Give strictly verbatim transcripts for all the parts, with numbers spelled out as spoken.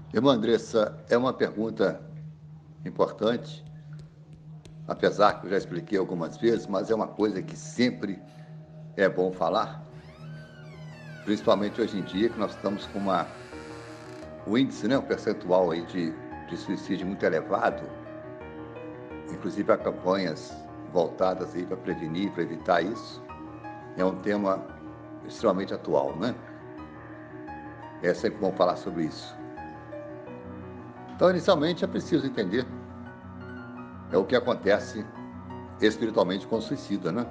Irmã Andressa, é uma pergunta importante, apesar que eu já expliquei algumas vezes, mas é uma coisa que sempre é bom falar, principalmente hoje em dia, que nós estamos com uma, um índice, né, um percentual aí de, de suicídio muito elevado, inclusive há campanhas voltadas aí para prevenir, para evitar isso. É um tema extremamente atual, né? É sempre bom falar sobre isso. Então, inicialmente, é preciso entender é o que acontece espiritualmente com o suicida, né?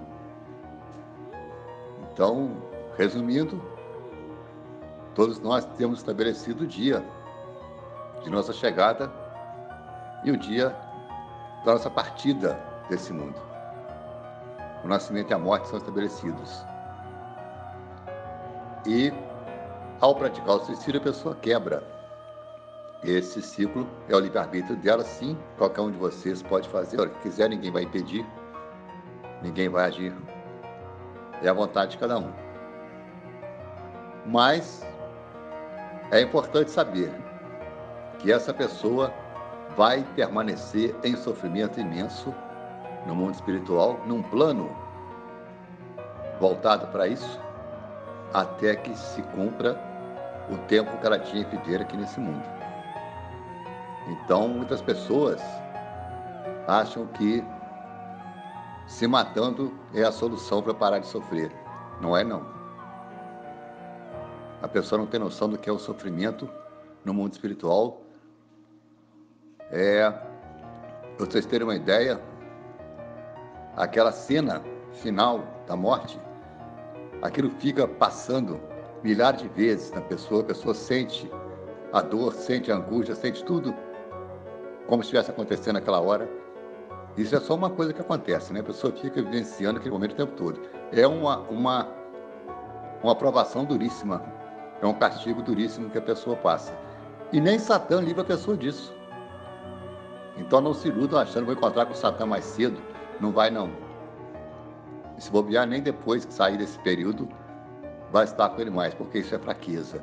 Então, resumindo, todos nós temos estabelecido o dia de nossa chegada e o dia da nossa partida desse mundo. O nascimento e a morte são estabelecidos. E, ao praticar o suicídio, a pessoa quebra esse ciclo. É o livre-arbítrio dela, sim. Qualquer um de vocês pode fazer. Olha, se quiser, ninguém vai impedir, ninguém vai agir. É a vontade de cada um. Mas é importante saber que essa pessoa vai permanecer em sofrimento imenso no mundo espiritual, num plano voltado para isso, até que se cumpra o tempo que ela tinha que viver aqui nesse mundo. Então, muitas pessoas acham que se matando é a solução para parar de sofrer. Não é, não. A pessoa não tem noção do que é o sofrimento no mundo espiritual. É, para vocês terem uma ideia, aquela cena final da morte, aquilo fica passando milhares de vezes na pessoa, a pessoa sente a dor, sente a angústia, sente tudo como se estivesse acontecendo naquela hora. Isso é só uma coisa que acontece, né? A pessoa fica vivenciando aquele momento o tempo todo. É uma, uma, uma provação duríssima, é um castigo duríssimo que a pessoa passa. E nem Satã livra a pessoa disso. Então não se iludam achando que vou encontrar com o Satã mais cedo. Não vai, não. E se bobear, nem depois que sair desse período, vai estar com ele mais, porque isso é fraqueza.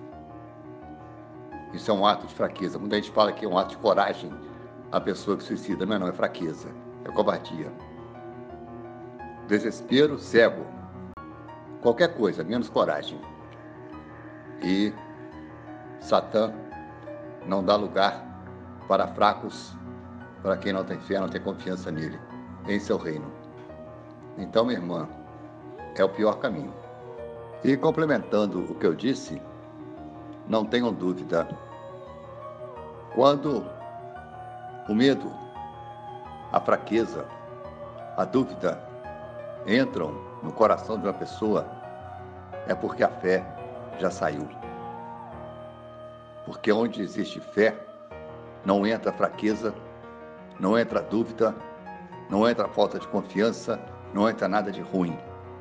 Isso é um ato de fraqueza. Muita gente fala que é um ato de coragem a pessoa que suicida. Não é, não, é fraqueza, é covardia. Desespero, cego. Qualquer coisa, menos coragem. E Satã não dá lugar para fracos, para quem não tem fé, não tem confiança nele, em seu reino. Então, minha irmã, é o pior caminho. E complementando o que eu disse, não tenham dúvida, quando o medo, a fraqueza, a dúvida entram no coração de uma pessoa, é porque a fé já saiu. Porque onde existe fé, não entra fraqueza, não entra dúvida, não entra falta de confiança, não entra nada de ruim.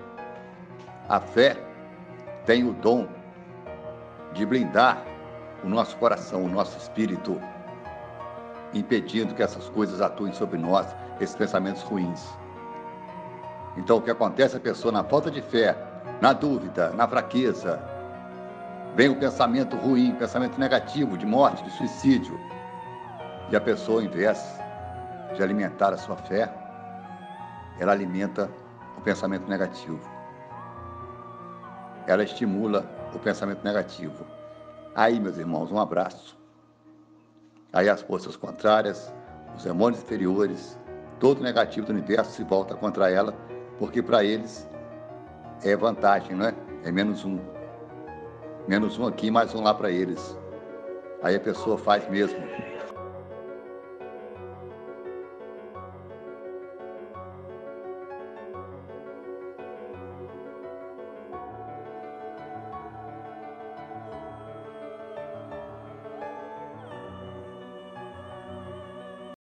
A fé tem o dom de blindar o nosso coração, o nosso espírito, impedindo que essas coisas atuem sobre nós, esses pensamentos ruins. Então, o que acontece? A pessoa, na falta de fé, na dúvida, na fraqueza, vem o pensamento ruim, o pensamento negativo, de morte, de suicídio. E a pessoa, ao invés de alimentar a sua fé, ela alimenta o pensamento negativo. Ela estimula o pensamento negativo. Aí, meus irmãos, um abraço. Aí as forças contrárias, os demônios inferiores, todo o negativo do universo se volta contra ela, porque para eles é vantagem, não é? É menos um. Menos um aqui, mais um lá para eles. Aí a pessoa faz mesmo